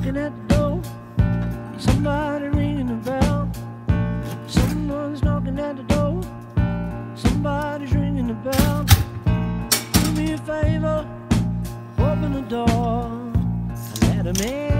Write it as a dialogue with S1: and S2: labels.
S1: knocking at the door. Somebody ringing the bell. Someone's knocking at the door. Somebody's ringing the bell. Do me a favor, open the door and let 'em in.